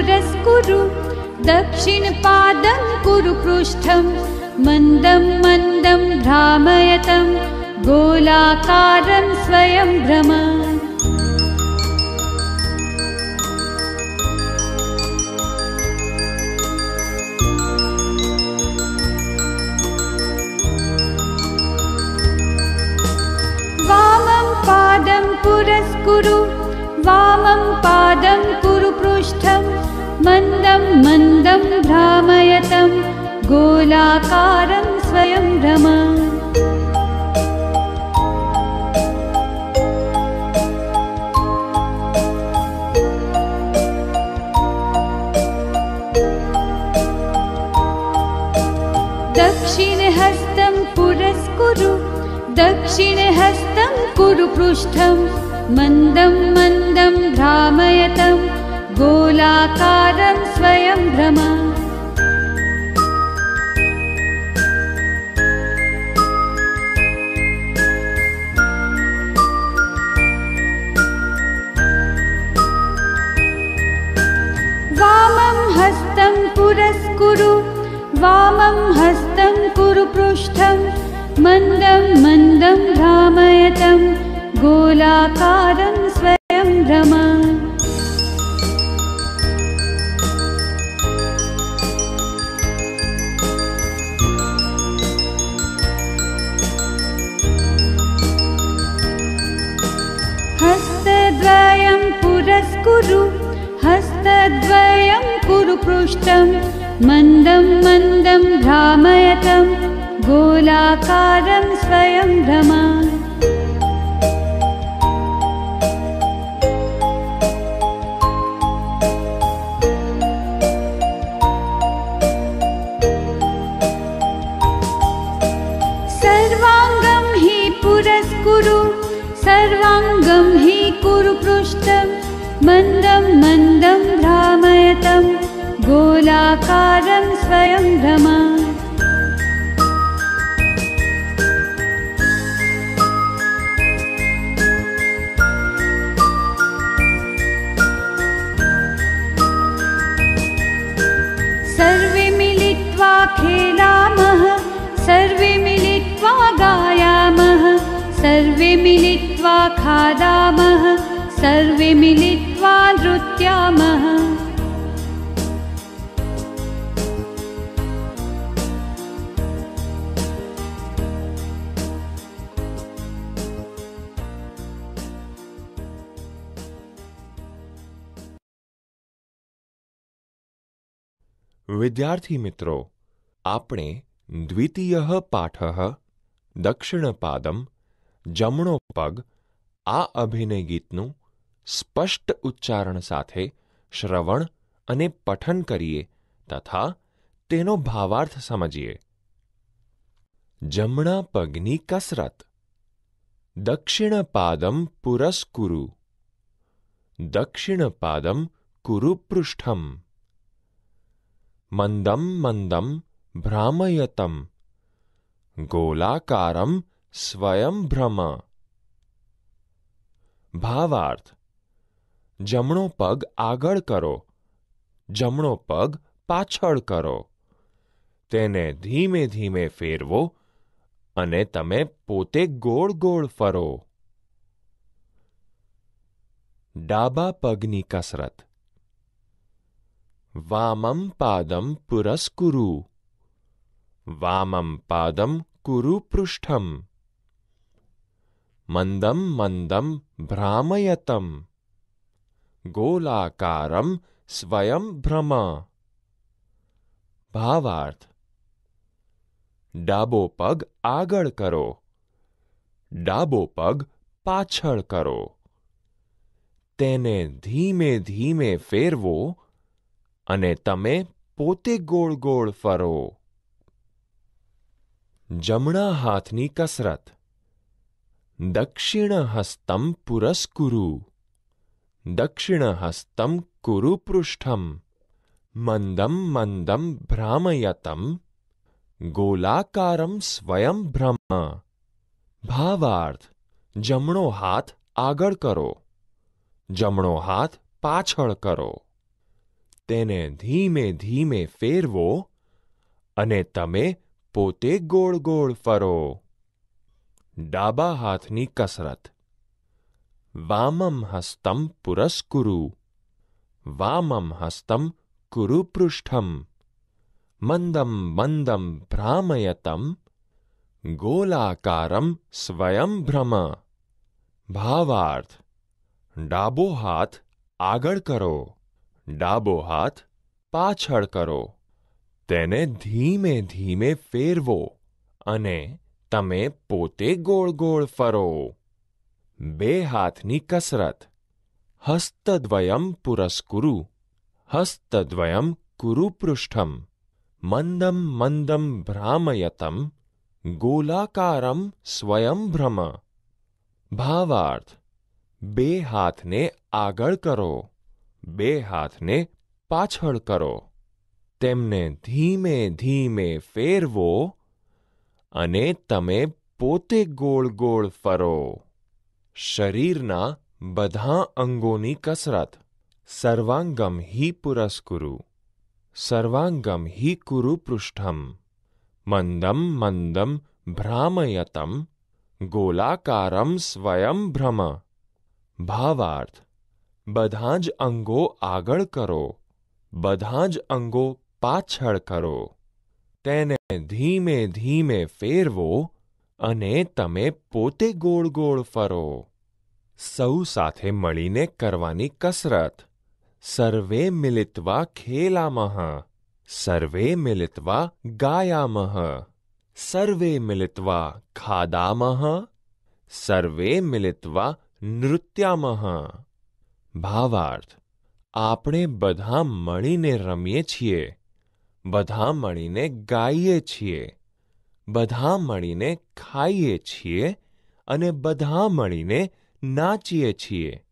पुरस्कुरु दक्षिणपादं कुरु पृष्ठं मन्दं मन्दं भ्रामयतं गोलाकारं स्वयं भ्रम वामं पादं पुरस्कुरु वामं पादं कुरु पृष्ठं मन्दं मन्दं भ्रामयतं गोलाकारं स्वयं भ्रम दक्षिणहस्तं पुरस्कुरु दक्षिणहस्तं कुरु पृष्ठं मन्दं मन्दं भ्रामयतं गोलाकारं स्वयं भ्रम वामं हस्तं पुरस्कुरु वामं हस्तं कुरु पृष्ठं मन्दं मन्दं भ्रामयतं गोलाकारं स्वयं भ्रम हस्तद्वयं पुरस्कुरु हस्तद्वयं कुरु पृष्ठं मन्दं मन्दं भ्रामयतं गोलाकारं स्वयं भ्रम सर्वाङ्गं हि पुरस्कुरु सर्वाङ्गं हि कुरु पृष्ठं मन्दं मन्दं भ्रामयतं गोलाकारं स्वयं भ्रम सर्वे मिलित्वा खेलामः सर्वे मिलित्वा गायामः सर्वे मिलित्वा खादामः सर्वे मिलित्वा नृत्यामः विद्यार्थी मित्रों, आपणे द्वितीयः पाठः दक्षिणपादं जमणो पग आ अभिनय गीतનું સ્પષ્ટ ઉચ્ચારણ સાથે શ્રવણ અને પઠન કરીએ તથા તેનો ભાવાર્થ સમજીએ. જમણા પગની કસરત. દક્ષિણ પાદમ પુરસ્કુરુ. દક્ષિણ પાદમ કુરુ પૃષ્ઠમ. મંદમ મંદમ ભ્રામયતમ. ગોલાકારમ સ્વયં ભ્રમ. ભાવાર્થ. જમણો પગ આગળ કરો, જમણો પગ પાછળ કરો. તેને ધીમે ધીમે ફેરવો અને તમે પોતે ગોળ ગોળ ફરો. ડાબા પગની કસરત. વામમ પાદમ પુરસ્કુરુ. વામમ પાદમ કુરુ પૃષ્ઠમ. મંદમ મંદમ ભ્રામયતમ. ગોલાકારમ સ્વયં ભ્રમ. ભાવાર્થ. ડાબો પગ આગળ કરો, ડાબો પગ પાછળ કરો. તેને ધીમે ધીમે ફેરવો અને તમે પોતે ગોળ ગોળ ફરો. જમણા હાથની કસરત. દક્ષિણ હસ્તમ પુરસ્કુરુ. દક્ષિણ હસ્તમ કુરુ પૃષ્ઠમ. મંદમ મંદમ ભ્રામયતમ. ગોલાકારમ સ્વયં ભ્રમ. ભાવાર્થ. જમણો હાથ આગળ કરો, જમણો હાથ પાછળ કરો. તેને ધીમે ધીમે ફેરવો અને તમે પોતે ગોળ ગોળ ફરો. ડાબા હાથની કસરત. વામમ હસ્તમ પુરસ્કુરુ. વામમ હસ્તમ કુરુ પૃષ્ઠમ. મંદમ મંદમ ભ્રામયતમ ગોલાકારમ સ્વયં ભ્રમ. ભાવાર્થ. ડાબો હાથ આગળ કરો, ડાબો હાથ પાછળ કરો. તેને ધીમે ધીમે ફેરવો અને તમે પોતે ગોળ ગોળ ફરો. બે હાથની કસરત. હસ્તદ્વયમ પુરસ્કુરુ. હસ્તદ્વયમ કુરુ પૃષ્ઠમ. મંદમ મંદમ ભ્રામયતમ ગોલાકારમ સ્વયં ભ્રમ. ભાવાર્થ. બે હાથને આગળ કરો, બે હાથને પાછળ કરો. તેમને ધીમે ધીમે ફેરવો અને તમે પોતે ગોળ ગોળ ફરો. શરીરના બધા અંગોની કસરત. સર્વાંગમ હિ પુરસ્કુરુ. સર્વાંગમ હિ કુરુ પૃષ્ઠમ. મંદમ મંદમ ભ્રામયતમ ગોલાકારમ સ્વયં ભ્રમ. ભાવાર્થ. બધા જ અંગો આગળ કરો, બધા જ અંગો પાછળ કરો. તેને ધીમે ધીમે ફેરવો અને તમે પોતે ગોળ ગોળ ફરો. સૌ સાથે મળીને કરવાની કસરત. સર્વે મિલિત્વા ખેલામઃ. સર્વે મિલિત્વા ગાયામઃ. સર્વે મિલિત્વા ખાદામઃ. સર્વે મિલિત્વા નૃત્યામઃ. ભાવાર્થ. આપણે બધા મળીને રમીએ છીએ, બધા મળીને ગાઈએ છીએ, બધા મળીને ખાઈએ છીએ અને બધા મળીને નાચીએ છીએ.